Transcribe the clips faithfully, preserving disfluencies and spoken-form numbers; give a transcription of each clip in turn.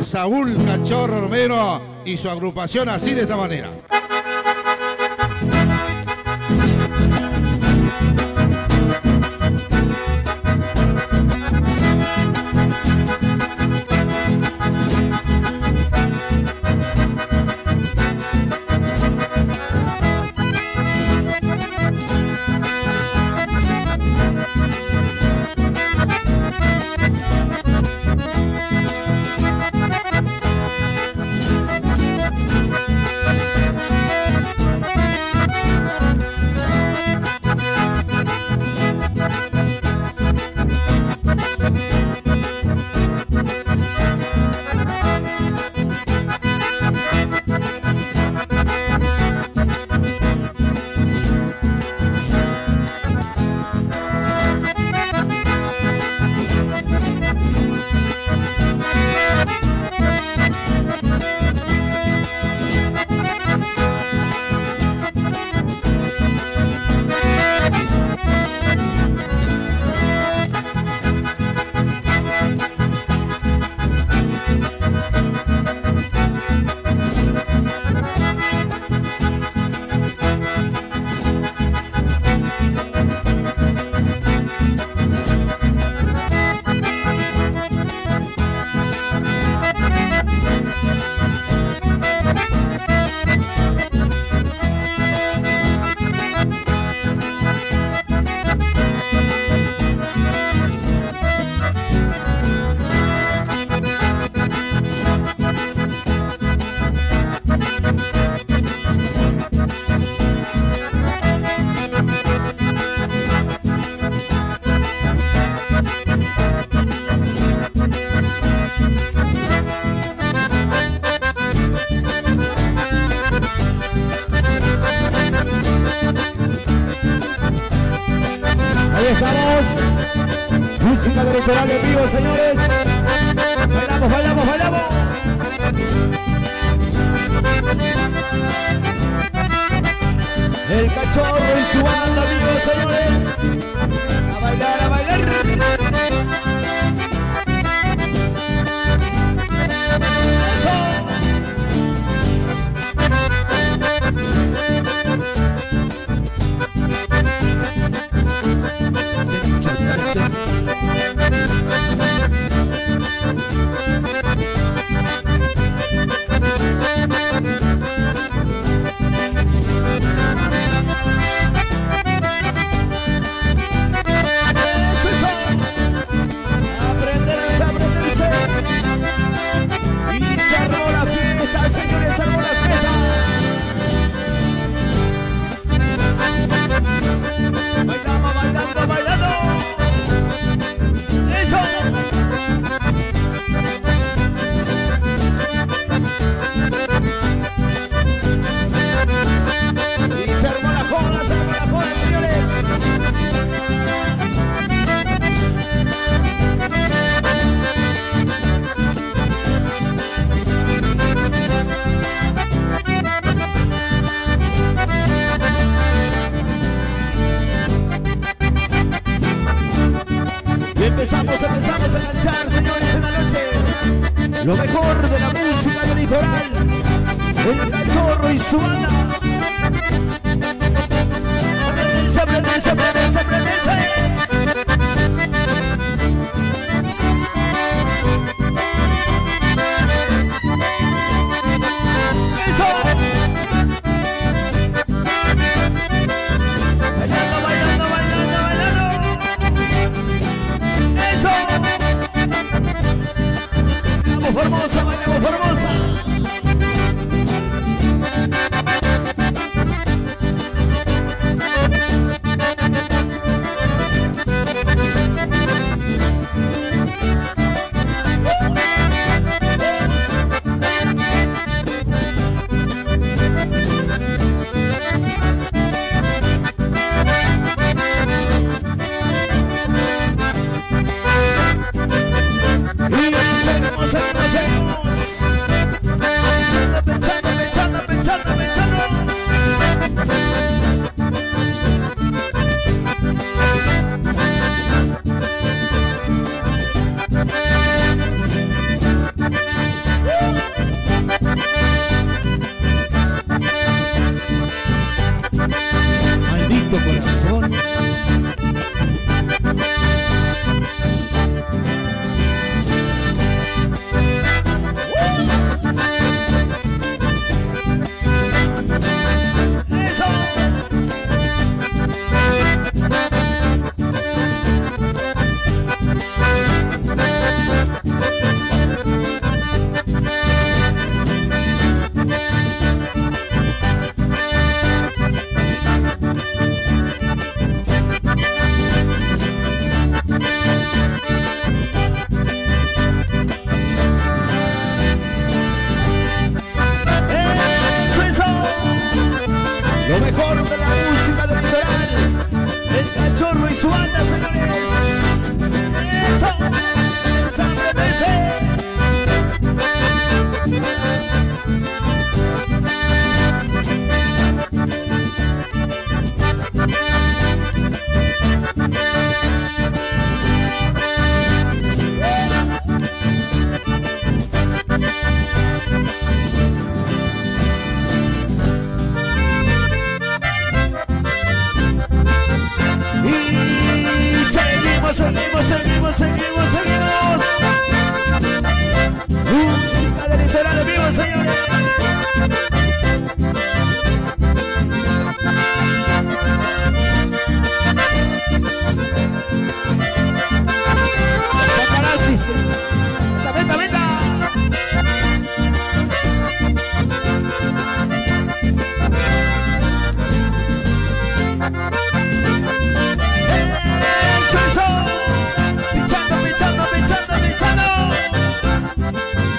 Saúl Cachorro Romero y su agrupación así de esta manera. Música de litoral en vivo, señores. Bailamos, bailamos, bailamos. El Cachorro y su banda, amigos, señores. A bailar, a bailar. Empezamos, empezamos a cantar, señores, en la noche. Lo mejor de la música del litoral. El Cachorro y su banda. Aprenderse, aprenderse, aprenderse, aprenderse. Formosa, bailamos Formosa. Y seguimos, seguimos, seguimos.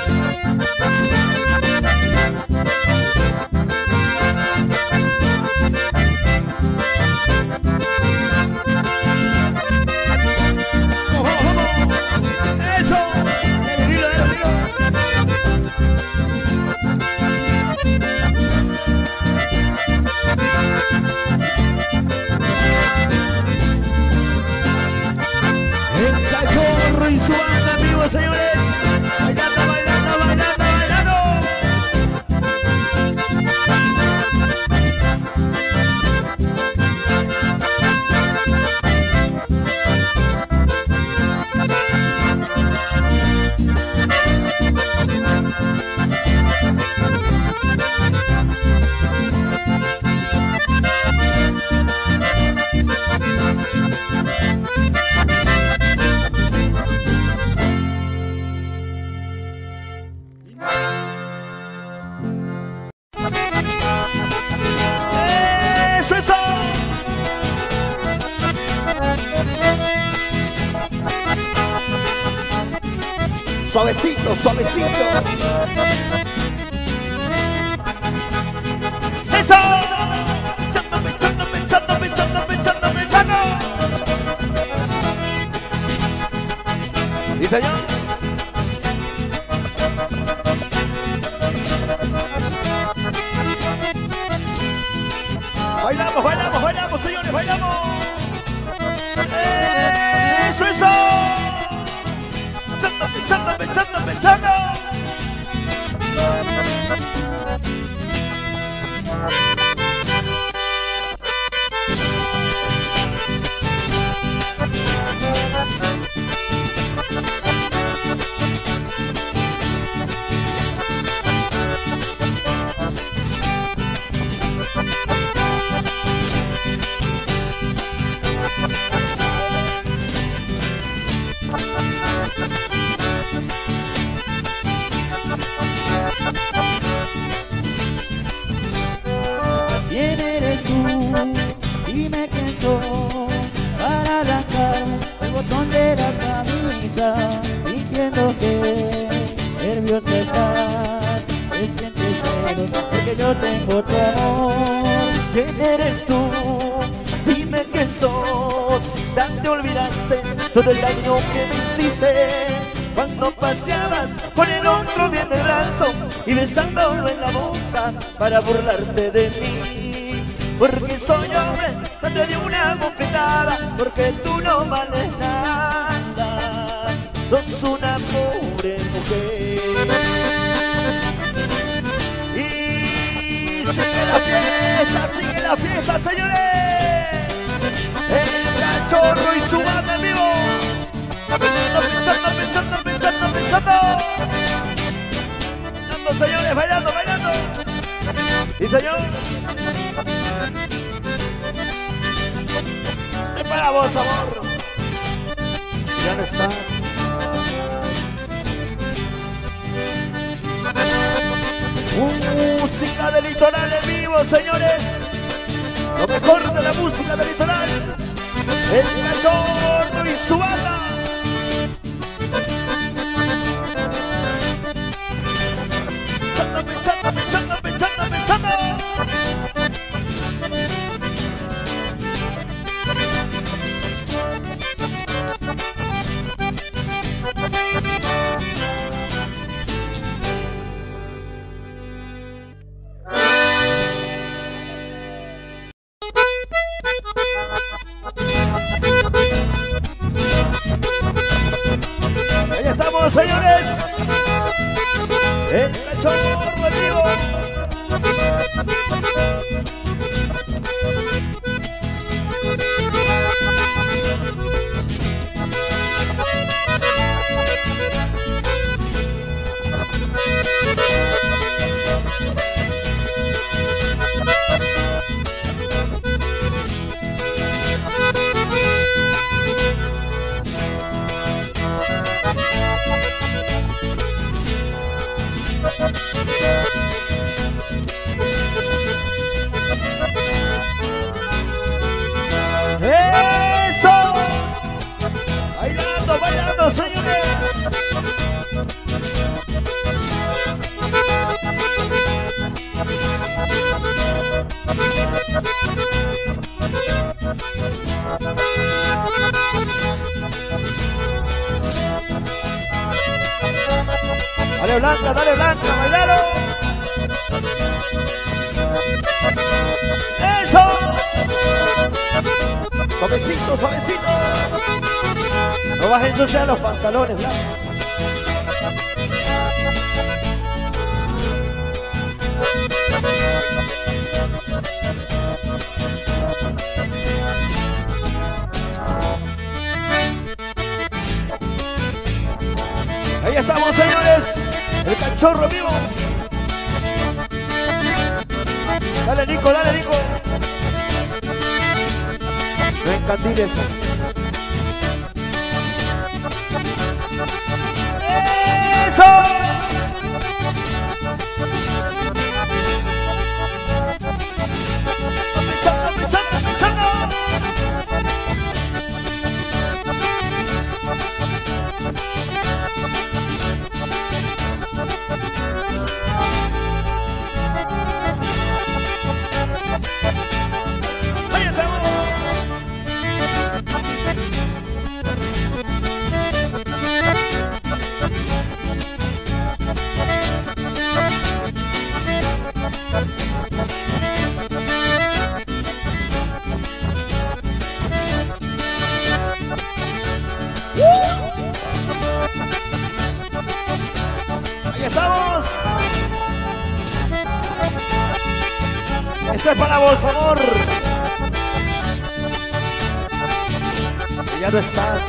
Y su banda en vivo, señores. Bailando, bailando, bailando, bailando. Suavecito, suavecito. ¡Eso! ¡Echando, echando, echando, echando, echando, echando! ¿Sí, señor? Bailamos, bailamos, bailamos, señores, bailamos. ¡Eso, eso! ¡Echando, echando, echando! ¿Quién eres tú? Dime quién soy para arrancar el botón de la camisa, diciendo que nervioso estás, te sientes celos porque yo tengo tu amor. ¿Quién eres tú? Dime quién sos. Ya te olvidaste todo el daño que me hiciste cuando paseabas con el otro bien de brazo y besándolo en la boca para burlarte de mí. Porque soy hombre, no te di una bofetada, porque tú no vales nada, sos una pobre mujer. Y sigue la fiesta, sigue la fiesta, señores. El Cachorro y su banda en vivo. Pensando, pensando, pensando, pensando. Bailando, señores, bailando, bailando. Y señor. Es para vos, amor. Ya no estás. Música del litoral en vivo, señores. Lo mejor de la música del litoral. El Cachorro y su banda. Pensando, pensando, pensando, pensando. Ahí estamos, señores. El Cachorro en vivo. Dale Blanca, dale Blanca, bailalo. Eso. Suavecito, suavecito. No vas a ensuciar los pantalones, Blanca. Ahí estamos, señores. El cachorro vivo. Dale, Nico, dale, Nico. No encandiles. ¡Eso! ¡Pichando, pichando, pichando! Ahí estamos. Ahí estamos. Esto es para vos, amor. Que ya no estás.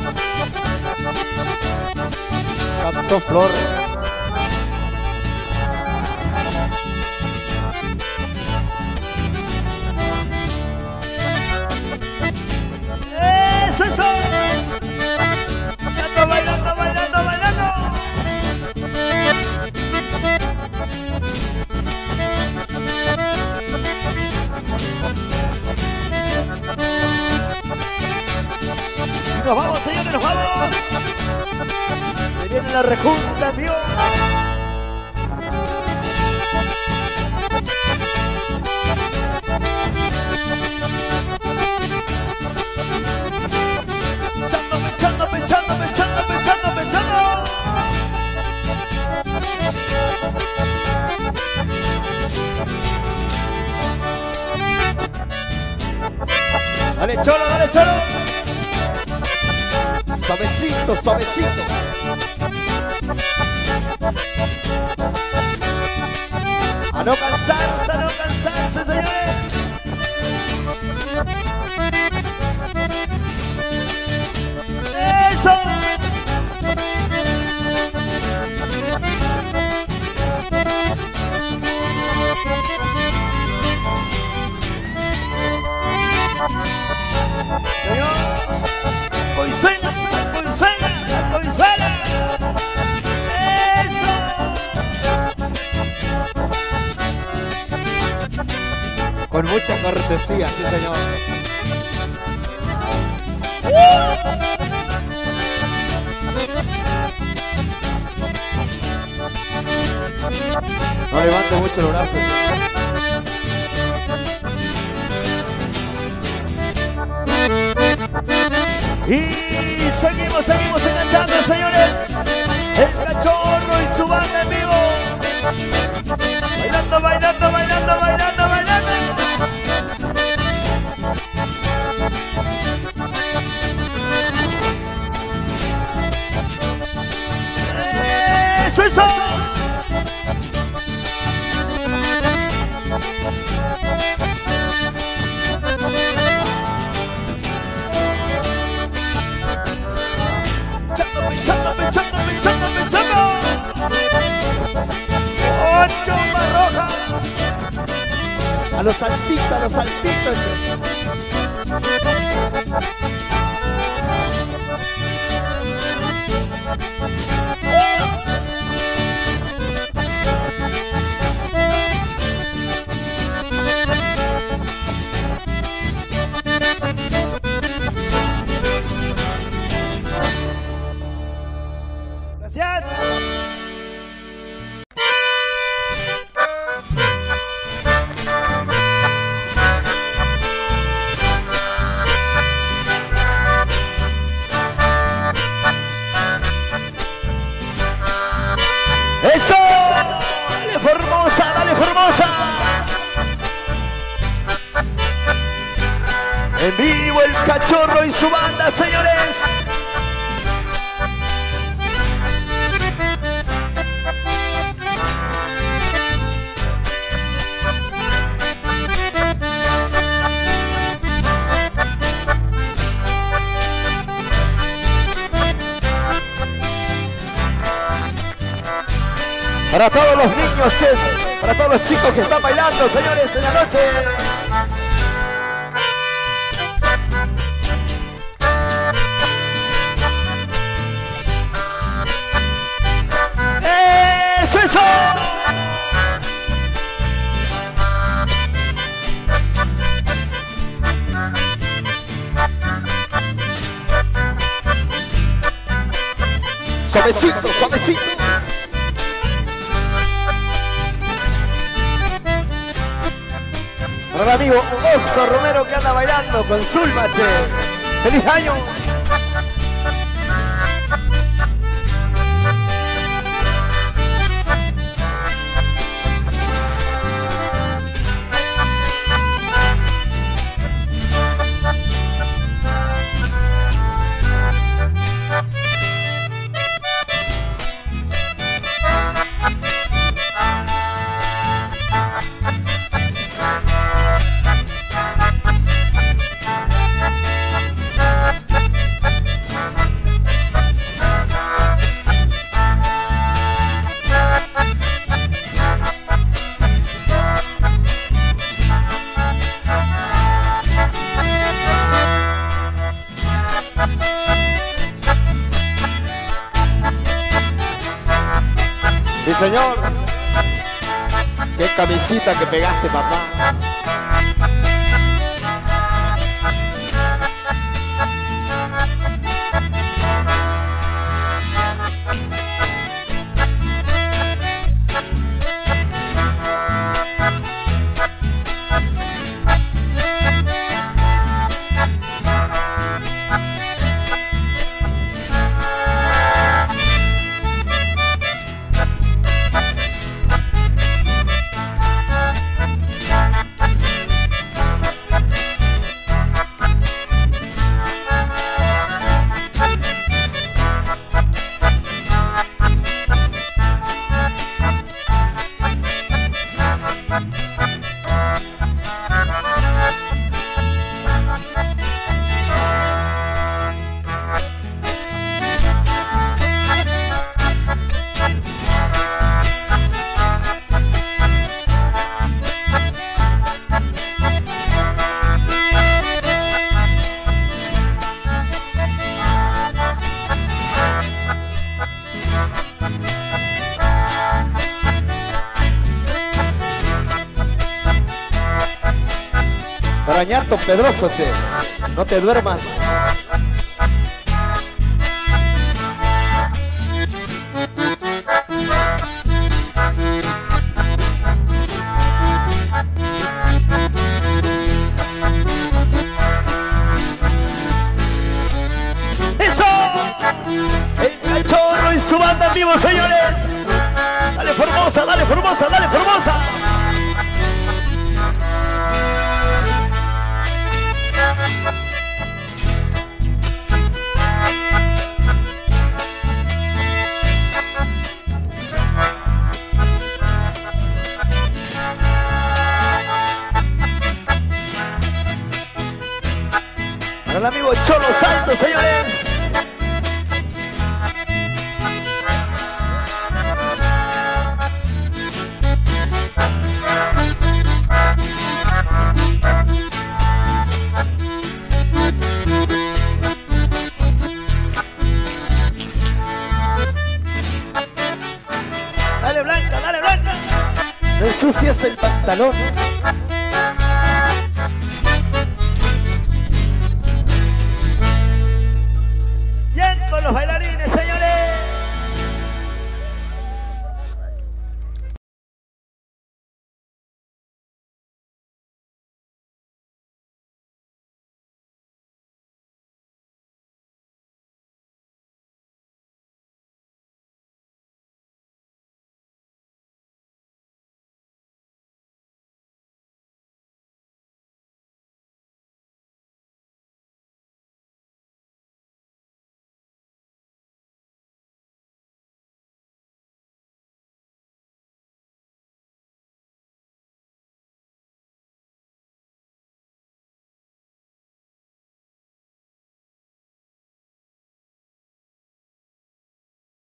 Cantó Flor. Eso, eso. Bailando, bailando, bailando, bailando. Y nos vamos, señores, nos vamos. Se viene la rejunta, mío. Pechando, pechando, pechando, pechando, pechando, pechando. Dale, cholo, dale, cholo. Suavecito, suavecito. A no cansarse, a no cansarse, señores. Eso. Señor. Hoy suena, hoy suena, hoy suena. Eso. Con mucha cortesía, sí, señor. No levante mucho los brazos. Y seguimos, seguimos enganchando, señores. El cachorro y su banda en vivo. Bailando, bailando, bailando, bailando, bailando. Eso, eso. Pinchando, pinchando, pinchando, pinchando. Ocho Barroja. A los saltitos, a los saltitos. Gracias. ¡Eso! ¡Dale, Formosa! ¡Dale, Formosa! En vivo el Cachorro y su banda, señores. Para todos los niños, ches, para todos los chicos que están bailando, señores, en la noche. ¡Eso, eso! Suavecito, suavecito. Para el amigo Oso Romero que anda bailando con Zulma, che. ¡Feliz año! Sí, señor. Qué camisita que pegaste, papá. Arañato Pedroso, che. No te duermas. ¡Eso! El Cachorro y su banda en vivo, señores. Dale, Formosa, dale, Formosa, dale, Formosa. Para el amigo Cholo Santos, señores. Dale, Blanca, dale, Blanca. No ensucias el pantalón.